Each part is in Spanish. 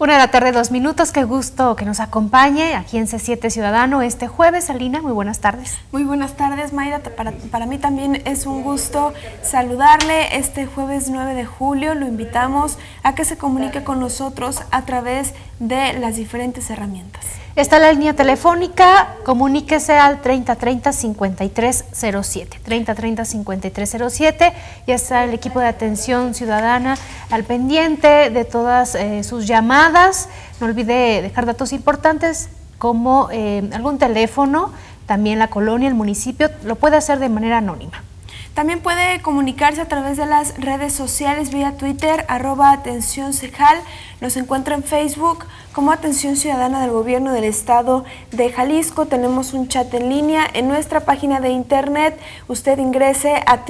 1:02 PM, qué gusto que nos acompañe aquí en C7 Ciudadano este jueves. Alina, muy buenas tardes. Muy buenas tardes, Mayra. Para mí también es un gusto saludarle este jueves 9 de julio. Lo invitamos a que se comunique con nosotros a través de las diferentes herramientas. Está la línea telefónica, comuníquese al 3030-5307, 3030-5307, ya está el equipo de atención ciudadana al pendiente de todas sus llamadas. No olvide dejar datos importantes como algún teléfono, también la colonia, el municipio, lo puede hacer de manera anónima. También puede comunicarse a través de las redes sociales vía Twitter, @atencióncejal. Nos encuentra en Facebook como Atención Ciudadana del Gobierno del Estado de Jalisco. Tenemos un chat en línea en nuestra página de internet. Usted ingrese a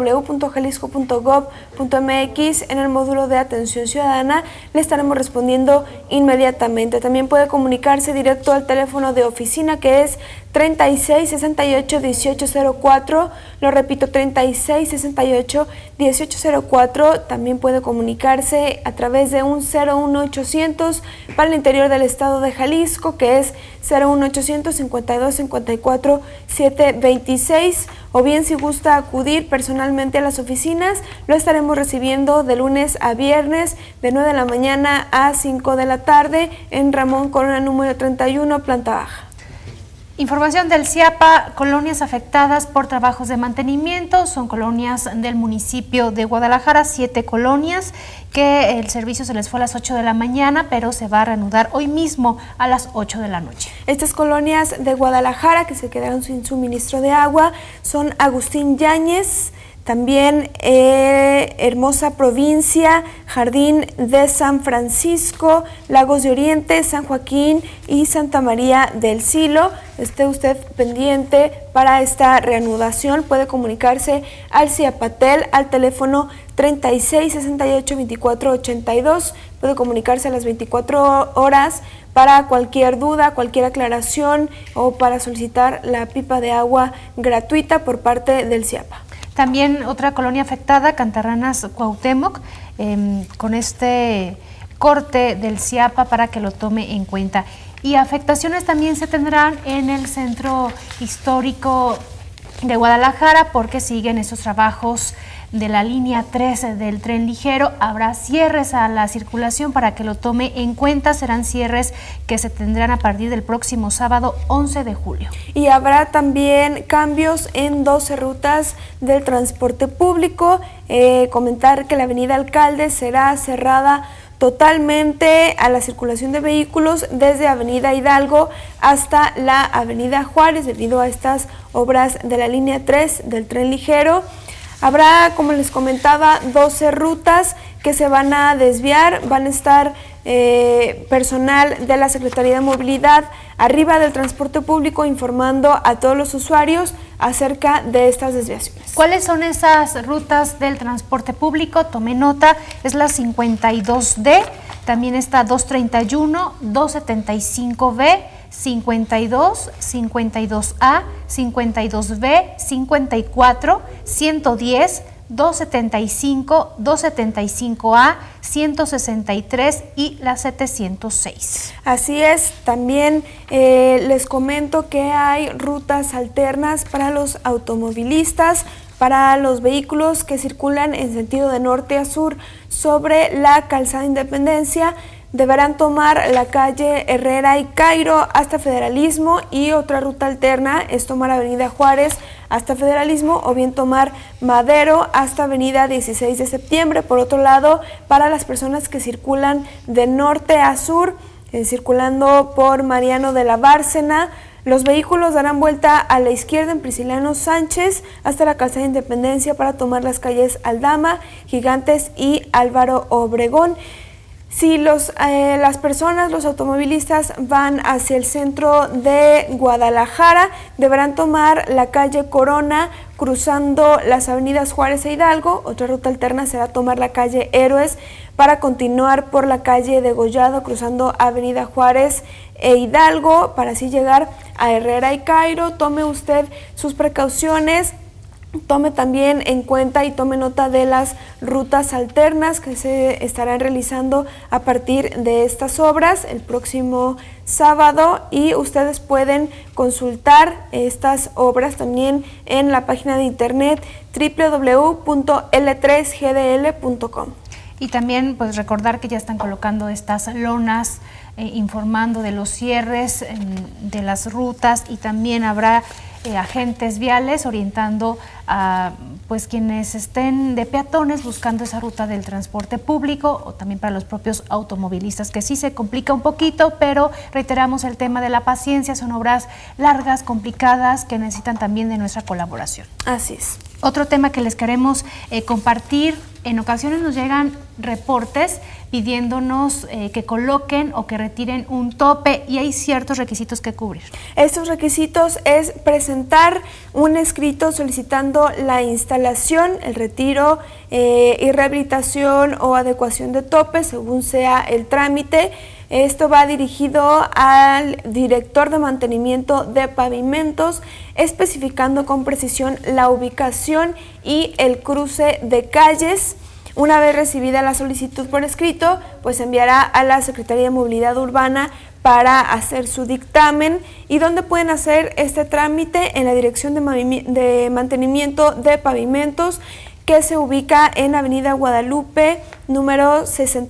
www.jalisco.gov.mx en el módulo de Atención Ciudadana. Le estaremos respondiendo inmediatamente. También puede comunicarse directo al teléfono de oficina, que es 3668-1804. Lo repito, 3668-1804. También puede comunicarse a través de un 01800 para el interior del estado de Jalisco, que es 01800 52 54 726, o bien si gusta acudir personalmente a las oficinas, lo estaremos recibiendo de lunes a viernes de 9 de la mañana a 5 de la tarde en Ramón Corona número 31, planta baja. Información del CIAPA, colonias afectadas por trabajos de mantenimiento, son colonias del municipio de Guadalajara, 7 colonias, que el servicio se les fue a las 8 de la mañana, pero se va a reanudar hoy mismo a las 8 de la noche. Estas colonias de Guadalajara que se quedaron sin suministro de agua son Agustín Yáñez, también Hermosa Provincia, Jardín de San Francisco, Lagos de Oriente, San Joaquín y Santa María del Silo. Esté usted pendiente para esta reanudación. Puede comunicarse al CIAPATEL al teléfono 3668-2482. Puede comunicarse a las 24 horas para cualquier duda, cualquier aclaración o para solicitar la pipa de agua gratuita por parte del CIAPA. También otra colonia afectada, Cantarranas Cuauhtémoc, con este corte del CIAPA para que lo tome en cuenta. Y afectaciones también se tendrán en el centro histórico de Guadalajara porque siguen esos trabajos de la línea 13 del tren ligero. Habrá cierres a la circulación para que lo tome en cuenta. Serán cierres que se tendrán a partir del próximo sábado 11 de julio. Y habrá también cambios en 12 rutas del transporte público. Comentar que la avenida Alcalde será cerrada totalmente a la circulación de vehículos desde Avenida Hidalgo hasta la Avenida Juárez debido a estas obras de la línea 3 del tren ligero. Habrá, como les comentaba, 12 rutas que se van a desviar, van a estar personal de la Secretaría de Movilidad arriba del transporte público informando a todos los usuarios acerca de estas desviaciones. ¿Cuáles son esas rutas del transporte público? Tome nota, es la 52D, también está 231, 275B, 52, 52A, 52B, 54, 110, 275, 275A, 163 y la 706. Así es, también les comento que hay rutas alternas para los automovilistas, para los vehículos que circulan en sentido de norte a sur sobre la calzada Independencia. Deberán tomar la calle Herrera y Cairo hasta Federalismo, y otra ruta alterna es tomar Avenida Juárez hasta Federalismo o bien tomar Madero hasta Avenida 16 de Septiembre. Por otro lado, para las personas que circulan de norte a sur, circulando por Mariano de la Bárcena, los vehículos darán vuelta a la izquierda en Prisciliano Sánchez hasta la calzada Independencia para tomar las calles Aldama, Gigantes y Álvaro Obregón. Si las personas, los automovilistas van hacia el centro de Guadalajara, deberán tomar la calle Corona cruzando las avenidas Juárez e Hidalgo. Otra ruta alterna será tomar la calle Héroes para continuar por la calle Degollado cruzando Avenida Juárez e Hidalgo para así llegar a Herrera y Cairo. Tome usted sus precauciones. tome también en cuenta y tome nota de las rutas alternas que se estarán realizando a partir de estas obras el próximo sábado, y ustedes pueden consultar estas obras también en la página de internet www.l3gdl.com. Y también pues recordar que ya están colocando estas lonas informando de los cierres de las rutas, y también habrá agentes viales orientando a pues quienes estén de peatones buscando esa ruta del transporte público, o también para los propios automovilistas, que sí se complica un poquito, pero reiteramos el tema de la paciencia. Son obras largas, complicadas, que necesitan también de nuestra colaboración. Así es. Otro tema que les queremos compartir: en ocasiones nos llegan reportes pidiéndonos que coloquen o que retiren un tope, y hay ciertos requisitos que cubrir. Estos requisitos es presentar un escrito solicitando la instalación, el retiro y rehabilitación o adecuación de topes, según sea el trámite. Esto va dirigido al director de mantenimiento de pavimentos, especificando con precisión la ubicación y el cruce de calles. Una vez recibida la solicitud por escrito, pues enviará a la Secretaría de Movilidad Urbana para hacer su dictamen. ¿Y dónde pueden hacer este trámite? En la Dirección de Mantenimiento de Pavimentos, que se ubica en Avenida Guadalupe, número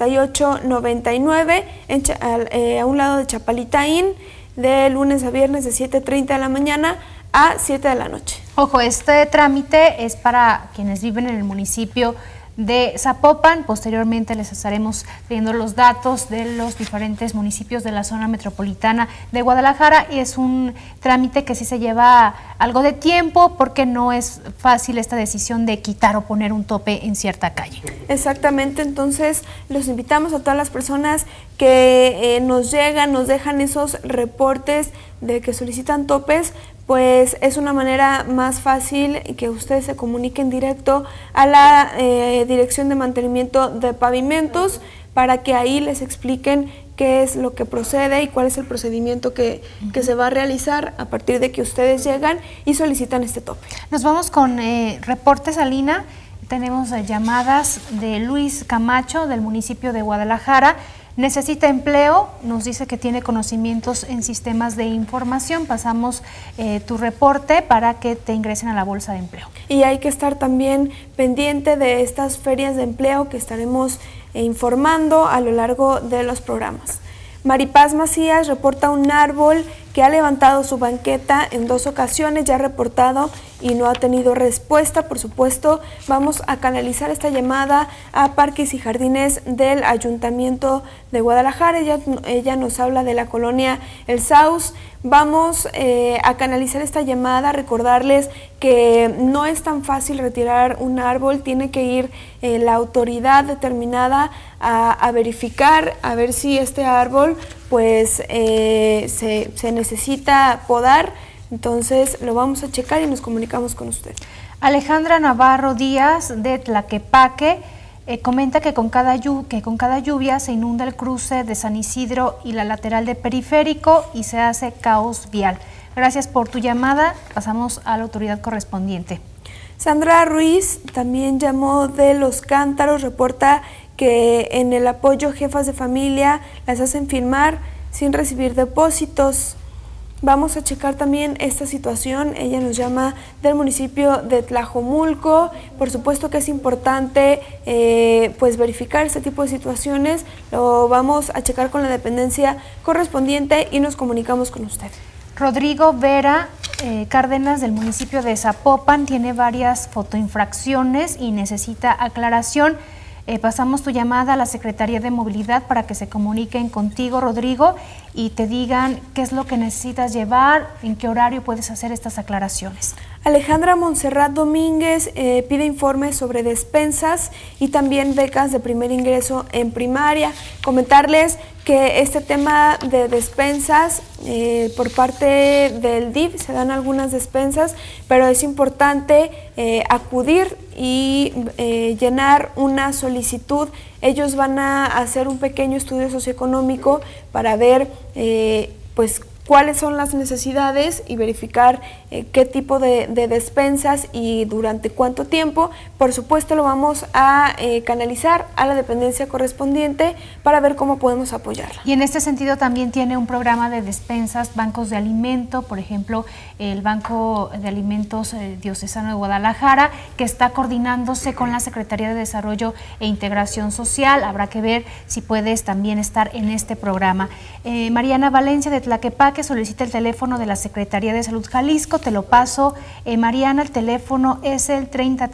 6899, a un lado de Chapalitaín, de lunes a viernes de 7:30 de la mañana a 7 de la noche. Ojo, este trámite es para quienes viven en el municipio de Zapopan. Posteriormente les estaremos pidiendo los datos de los diferentes municipios de la zona metropolitana de Guadalajara, y es un trámite que sí se lleva algo de tiempo, porque no es fácil esta decisión de quitar o poner un tope en cierta calle. Exactamente, entonces los invitamos a todas las personas que nos dejan esos reportes de que solicitan topes, pues es una manera más fácil que ustedes se comuniquen directo a la Dirección de Mantenimiento de Pavimentos, para que ahí les expliquen qué es lo que procede y cuál es el procedimiento que se va a realizar a partir de que ustedes llegan y solicitan este tope. Nos vamos con reportes, Alina. Tenemos llamadas de Luis Camacho, del municipio de Guadalajara. Necesita empleo, nos dice que tiene conocimientos en sistemas de información. Pasamos tu reporte para que te ingresen a la bolsa de empleo. Y hay que estar también pendiente de estas ferias de empleo que estaremos informando a lo largo de los programas. Maripaz Macías reporta un árbol que ha levantado su banqueta en 2 ocasiones, ya reportado y no ha tenido respuesta. Por supuesto, vamos a canalizar esta llamada a Parques y Jardines del Ayuntamiento de Guadalajara. Ella nos habla de la colonia El Saus. Vamos a canalizar esta llamada, recordarles que no es tan fácil retirar un árbol, tiene que ir la autoridad determinada a verificar, a ver si este árbol pues se necesita podar. Entonces lo vamos a checar y nos comunicamos con usted. Alejandra Navarro Díaz, de Tlaquepaque, comenta que con cada lluvia se inunda el cruce de San Isidro y la lateral de Periférico y se hace caos vial. Gracias por tu llamada, pasamos a la autoridad correspondiente. Sandra Ruiz también llamó de Los Cántaros, reporta que en el apoyo jefas de familia las hacen firmar sin recibir depósitos. Vamos a checar también esta situación. Ella nos llama del municipio de Tlajomulco. Por supuesto que es importante pues verificar este tipo de situaciones. Lo vamos a checar con la dependencia correspondiente y nos comunicamos con usted. Rodrigo Vera Cárdenas, del municipio de Zapopan, tiene varias fotoinfracciones y necesita aclaración. Pasamos tu llamada a la Secretaría de Movilidad para que se comuniquen contigo, Rodrigo, y te digan qué es lo que necesitas llevar, en qué horario puedes hacer estas aclaraciones. Alejandra Montserrat Domínguez pide informes sobre despensas y también becas de primer ingreso en primaria. Comentarles que este tema de despensas, por parte del DIF se dan algunas despensas, pero es importante acudir y llenar una solicitud. Ellos van a hacer un pequeño estudio socioeconómico para ver pues cuáles son las necesidades y verificar qué tipo de despensas y durante cuánto tiempo. Por supuesto, lo vamos a canalizar a la dependencia correspondiente para ver cómo podemos apoyarla. Y en este sentido también tiene un programa de despensas, bancos de alimento, por ejemplo, el Banco de Alimentos Diocesano de Guadalajara, que está coordinándose con la Secretaría de Desarrollo e Integración Social. Habrá que ver si puedes también estar en este programa. Mariana Valencia de Tlaquepaque solicita el teléfono de la Secretaría de Salud Jalisco. Te lo paso, Mariana, el teléfono es el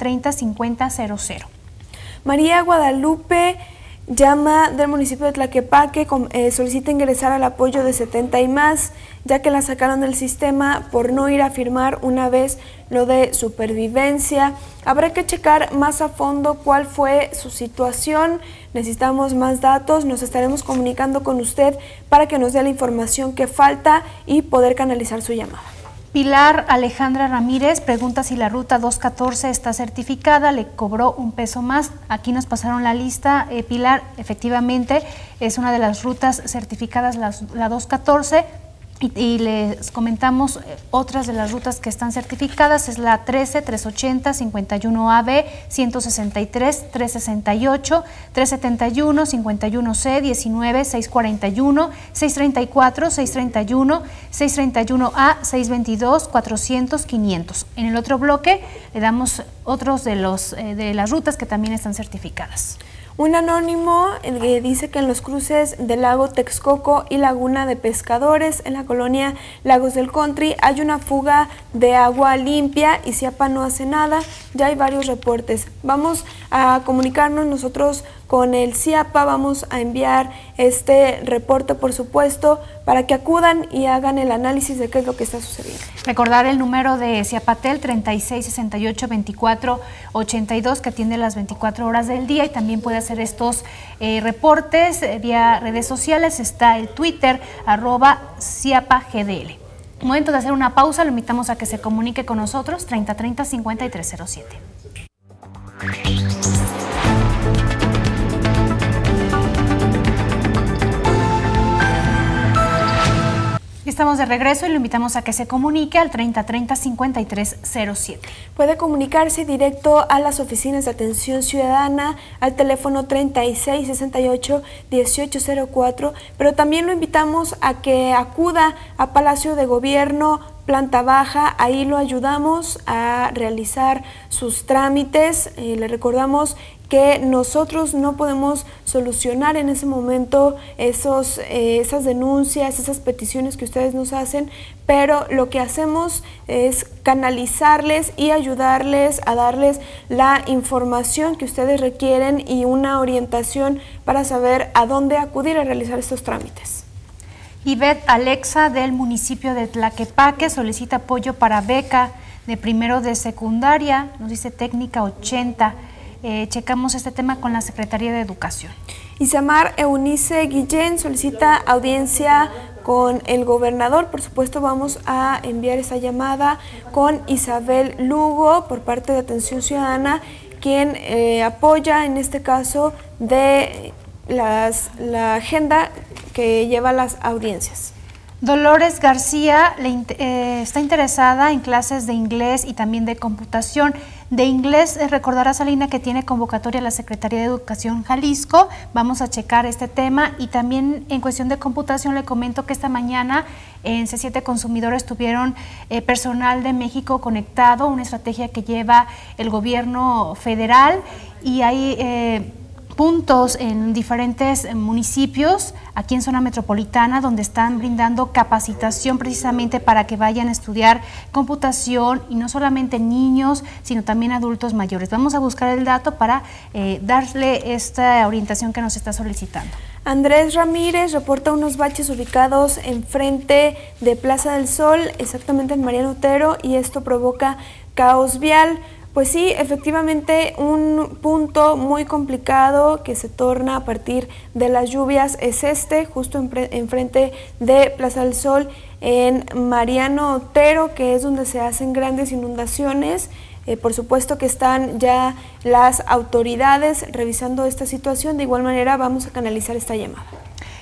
3030-5000. María Guadalupe llama del municipio de Tlaquepaque, solicita ingresar al apoyo de 70 y más, ya que la sacaron del sistema por no ir a firmar una vez lo de supervivencia. Habrá que checar más a fondo cuál fue su situación, necesitamos más datos, nos estaremos comunicando con usted para que nos dé la información que falta y poder canalizar su llamada. Pilar Alejandra Ramírez pregunta si la ruta 214 está certificada, le cobró un peso más. Aquí nos pasaron la lista, Pilar, efectivamente es una de las rutas certificadas, la 214, y les comentamos otras de las rutas que están certificadas, es la 13, 380, 51AB, 163, 368, 371, 51C, 19, 641, 634, 631, 631A, 622, 400, 500. En el otro bloque le damos otros de las rutas que también están certificadas. Un anónimo dice que en los cruces del lago Texcoco y Laguna de Pescadores, en la colonia Lagos del Country, hay una fuga de agua limpia y CIAPA no hace nada. Ya hay varios reportes. Vamos a comunicarnos nosotros con el CIAPA, vamos a enviar este reporte, por supuesto, para que acudan y hagan el análisis de qué es lo que está sucediendo. Recordar el número de CIAPATEL 3668-2482, que atiende las 24 horas del día, y también puede hacer estos reportes vía redes sociales. Está el Twitter, @CIAPAGDL. Momento de hacer una pausa, lo invitamos a que se comunique con nosotros, 3030-5307. Estamos de regreso y lo invitamos a que se comunique al 3030-5307. Puede comunicarse directo a las oficinas de atención ciudadana al teléfono 3668-1804, pero también lo invitamos a que acuda a Palacio de Gobierno, planta baja, ahí lo ayudamos a realizar sus trámites. Le recordamos que nosotros no podemos solucionar en ese momento esas denuncias, esas peticiones que ustedes nos hacen, pero lo que hacemos es canalizarles y ayudarles a darles la información que ustedes requieren y una orientación para saber a dónde acudir a realizar estos trámites. Ivette Alexa del municipio de Tlaquepaque solicita apoyo para beca de primero de secundaria, nos dice técnica 80. Checamos este tema con la Secretaría de Educación. Isamar Eunice Guillén solicita audiencia con el gobernador. Por supuesto, vamos a enviar esta llamada con Isabel Lugo por parte de Atención Ciudadana, quien apoya en este caso de la agenda que lleva las audiencias. Dolores García está interesada en clases de inglés y también de computación. De inglés, recordará Salina que tiene convocatoria la Secretaría de Educación Jalisco. Vamos a checar este tema, y también en cuestión de computación le comento que esta mañana en C7 Consumidores tuvieron personal de México conectado, una estrategia que lleva el gobierno federal, y hay puntos en diferentes municipios aquí en zona metropolitana donde están brindando capacitación precisamente para que vayan a estudiar computación, y no solamente niños sino también adultos mayores. Vamos a buscar el dato para darle esta orientación que nos está solicitando. Andrés Ramírez reporta unos baches ubicados enfrente de Plaza del Sol, exactamente en Mariano Otero, y esto provoca caos vial. Pues sí, efectivamente, un punto muy complicado que se torna a partir de las lluvias es justo enfrente de Plaza del Sol, en Mariano Otero, que es donde se hacen grandes inundaciones. Por supuesto que están ya las autoridades revisando esta situación. De igual manera, vamos a canalizar esta llamada.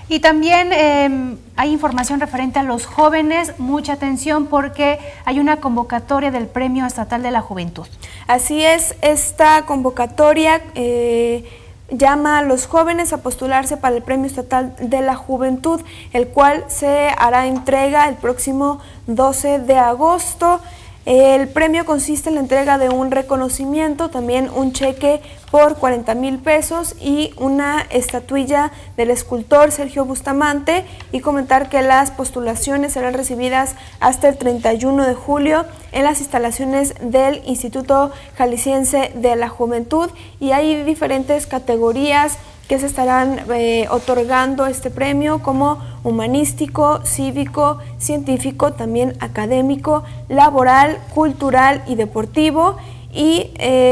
Y también hay información referente a los jóvenes, mucha atención porque hay una convocatoria del Premio Estatal de la Juventud. Así es, esta convocatoria llama a los jóvenes a postularse para el Premio Estatal de la Juventud, el cual se hará entrega el próximo 12 de agosto. El premio consiste en la entrega de un reconocimiento, también un cheque por 40,000 pesos y una estatuilla del escultor Sergio Bustamante, y comentar que las postulaciones serán recibidas hasta el 31 de julio en las instalaciones del Instituto Jalisciense de la Juventud, y hay diferentes categorías que se estarán otorgando este premio, como humanístico, cívico, científico, también académico, laboral, cultural y deportivo, y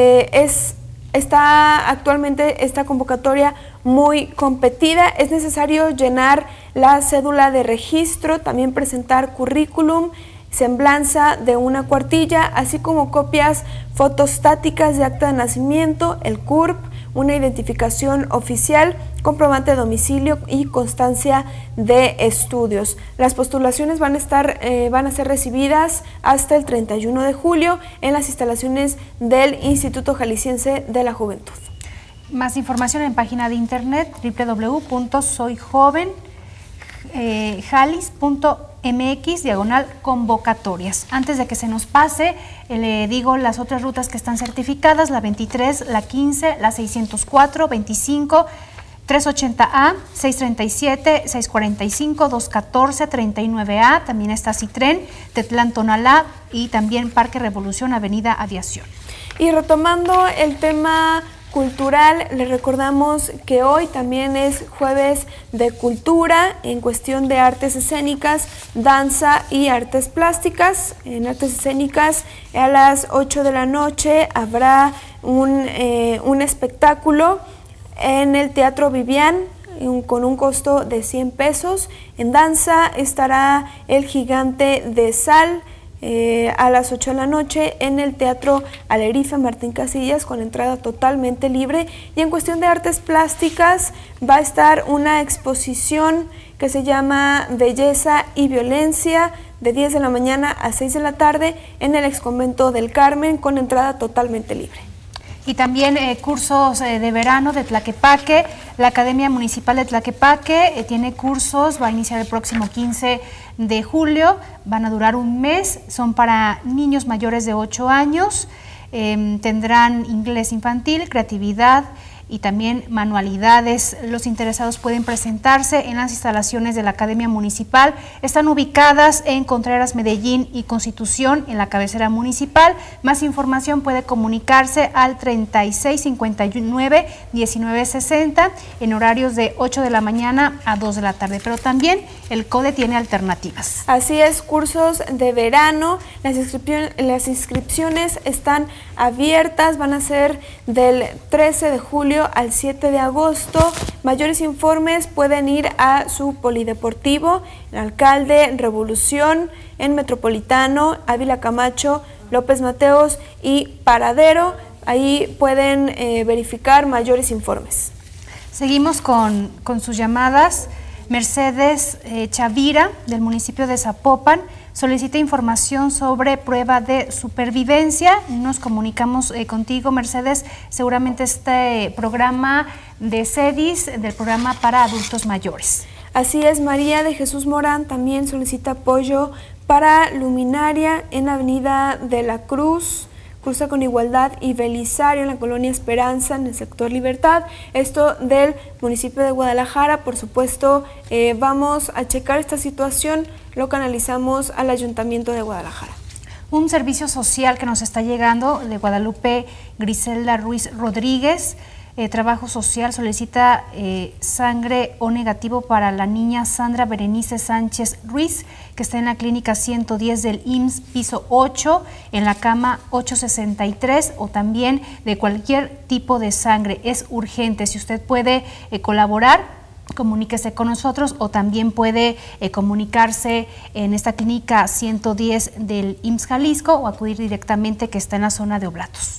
está actualmente esta convocatoria muy competida. Es necesario llenar la cédula de registro, también presentar currículum, semblanza de una cuartilla, así como copias fotostáticas de acta de nacimiento, el CURP, una identificación oficial, comprobante de domicilio y constancia de estudios. Las postulaciones van a ser recibidas hasta el 31 de julio en las instalaciones del Instituto Jalisciense de la Juventud. Más información en página de internet www.soyjovenjalis.mx/convocatorias. Antes de que se nos pase, le digo las otras rutas que están certificadas: la 23, la 15, la 604, 25, 380A, 637, 645, 214, 39A, también está Citren, Tetlán-Tonalá y también Parque Revolución, Avenida Aviación. Y retomando el tema cultural, les recordamos que hoy también es jueves de cultura en cuestión de artes escénicas, danza y artes plásticas. En artes escénicas, a las 8 de la noche habrá un espectáculo en el Teatro Vivian con un costo de 100 pesos. En danza estará El Gigante de Sal a las 8 de la noche en el Teatro Alerife Martín Casillas, con entrada totalmente libre. Y en cuestión de artes plásticas va a estar una exposición que se llama Belleza y Violencia, de 10 de la mañana a 6 de la tarde en el Exconvento del Carmen, con entrada totalmente libre. Y también cursos de verano de Tlaquepaque. La Academia Municipal de Tlaquepaque tiene cursos, va a iniciar el próximo 15 de julio, van a durar un mes, son para niños mayores de 8 años, tendrán inglés infantil, creatividad y también manualidades. Los interesados pueden presentarse en las instalaciones de la Academia Municipal. Están ubicadas en Contreras, Medellín y Constitución, en la cabecera municipal. Más información puede comunicarse al 3659-1960 en horarios de 8 de la mañana a 2 de la tarde, pero también el CODE tiene alternativas. Así es, cursos de verano, las inscripciones están abiertas, van a ser del 13 de julio al 7 de agosto. Mayores informes pueden ir a su polideportivo, el Alcalde, Revolución, en Metropolitano, Ávila Camacho, López Mateos y Paradero. Ahí pueden verificar mayores informes. Seguimos con sus llamadas. Mercedes Chavira, del municipio de Zapopan, solicita información sobre prueba de supervivencia. Nos comunicamos contigo, Mercedes, seguramente este programa de CEDIS, del programa para adultos mayores. Así es, María de Jesús Morán también solicita apoyo para luminaria en Avenida de la Cruz, cruza con Igualdad y Belisario, en la colonia Esperanza, en el sector Libertad, esto del municipio de Guadalajara. Por supuesto, vamos a checar esta situación, lo canalizamos al Ayuntamiento de Guadalajara. Un servicio social que nos está llegando de Guadalupe Griselda Ruiz Rodríguez. Trabajo Social solicita sangre O negativo para la niña Sandra Berenice Sánchez Ruiz, que está en la clínica 110 del IMSS, piso 8, en la cama 863, o también de cualquier tipo de sangre. Es urgente. Si usted puede colaborar, comuníquese con nosotros, o también puede comunicarse en esta clínica 110 del IMSS Jalisco, o acudir directamente, que está en la zona de Oblatos.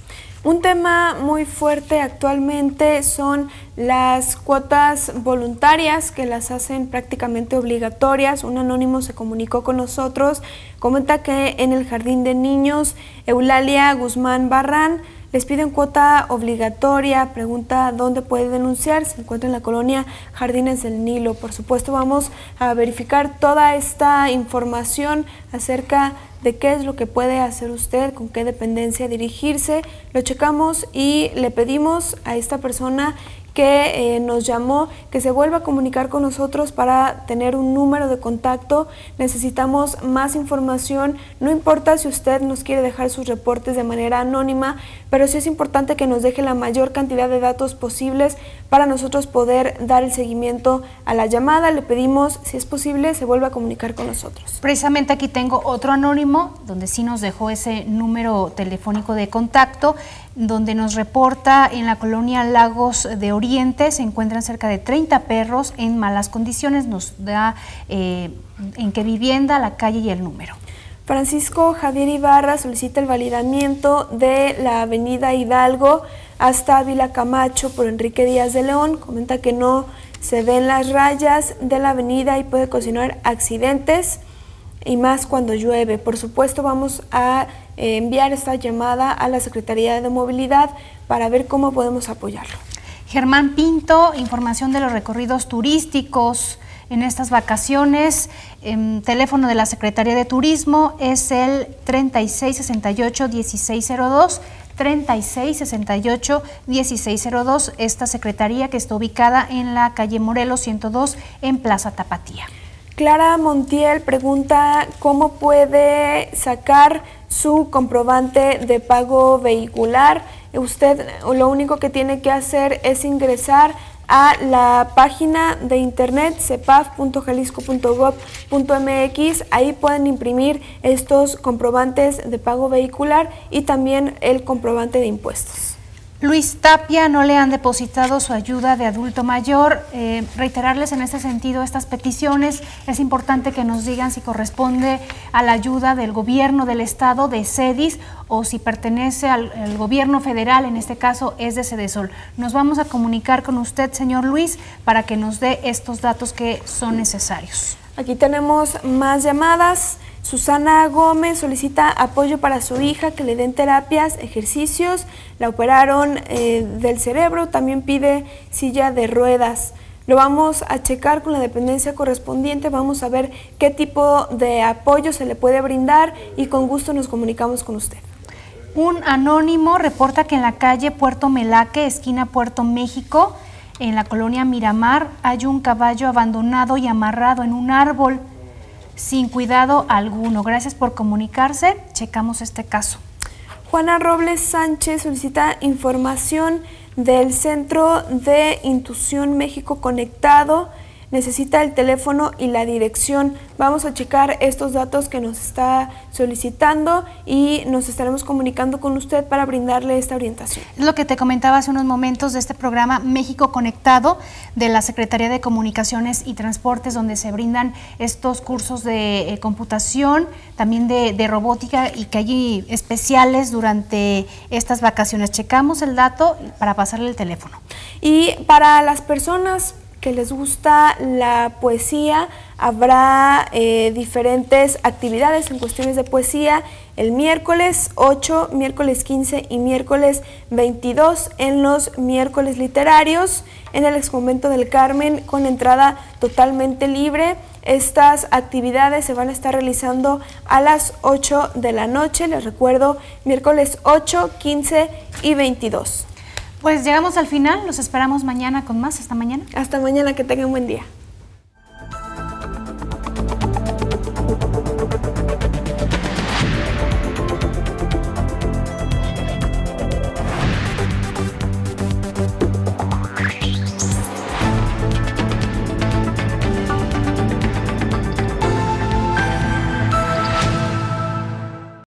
Un tema muy fuerte actualmente son las cuotas voluntarias que las hacen prácticamente obligatorias. Un anónimo se comunicó con nosotros, comenta que en el Jardín de Niños Eulalia Guzmán Barrán les piden cuota obligatoria, pregunta dónde puede denunciar, se encuentra en la colonia Jardines del Nilo. Por supuesto vamos a verificar toda esta información acerca de qué es lo que puede hacer usted, con qué dependencia dirigirse. Lo checamos y le pedimos a esta persona que nos llamó, que se vuelva a comunicar con nosotros para tener un número de contacto. Necesitamos más información, no importa si usted nos quiere dejar sus reportes de manera anónima, pero sí es importante que nos deje la mayor cantidad de datos posibles para nosotros poder dar el seguimiento a la llamada. Le pedimos, si es posible, se vuelva a comunicar con nosotros. Precisamente aquí tengo otro anónimo, donde sí nos dejó ese número telefónico de contacto, donde nos reporta en la colonia Lagos de Oriente se encuentran cerca de 30 perros en malas condiciones. Nos da en qué vivienda, la calle y el número. Francisco Javier Ibarra solicita el validamiento de la avenida Hidalgo hasta Ávila Camacho por Enrique Díaz de León. Comenta que no se ven las rayas de la avenida y puede ocasionar accidentes, y más cuando llueve. Por supuesto vamos a enviar esta llamada a la Secretaría de Movilidad para ver cómo podemos apoyarlo. Germán Pinto, información de los recorridos turísticos en estas vacaciones. Teléfono de la Secretaría de Turismo es el 3668-1602, 3668-1602, esta secretaría que está ubicada en la calle Morelos 102 en Plaza Tapatía. Clara Montiel pregunta cómo puede sacar su comprobante de pago vehicular. Usted lo único que tiene que hacer es ingresar a la página de internet cepaf.jalisco.gov.mx. Ahí pueden imprimir estos comprobantes de pago vehicular y también el comprobante de impuestos. Luis Tapia, no le han depositado su ayuda de adulto mayor. Reiterarles en este sentido estas peticiones. Es importante que nos digan si corresponde a la ayuda del gobierno del estado, de CEDIS, o si pertenece al gobierno federal, en este caso es de Sedesol. Nos vamos a comunicar con usted, señor Luis, para que nos dé estos datos que son necesarios. Aquí tenemos más llamadas. Susana Gómez solicita apoyo para su hija, que le den terapias, ejercicios, la operaron del cerebro, también pide silla de ruedas. Lo vamos a checar con la dependencia correspondiente, vamos a ver qué tipo de apoyo se le puede brindar y con gusto nos comunicamos con usted. Un anónimo reporta que en la calle Puerto Melaque, esquina Puerto México, en la colonia Miramar, hay un caballo abandonado y amarrado en un árbol, sin cuidado alguno. Gracias por comunicarse, checamos este caso. Juana Robles Sánchez solicita información del Centro de Intuición México Conectado, necesita el teléfono y la dirección. Vamos a checar estos datos que nos está solicitando y nos estaremos comunicando con usted para brindarle esta orientación. Es lo que te comentaba hace unos momentos de este programa México Conectado de la Secretaría de Comunicaciones y Transportes, donde se brindan estos cursos de computación, también de robótica, y que hay especiales durante estas vacaciones. Checamos el dato para pasarle el teléfono. Y para las personas que les gusta la poesía, habrá diferentes actividades en cuestiones de poesía el miércoles 8, miércoles 15 y miércoles 22 en los miércoles literarios en el Exconvento del Carmen, con entrada totalmente libre. Estas actividades se van a estar realizando a las 8 de la noche, les recuerdo, miércoles 8, 15 y 22. Pues llegamos al final, los esperamos mañana con más. Hasta mañana. Hasta mañana, que tengan buen día.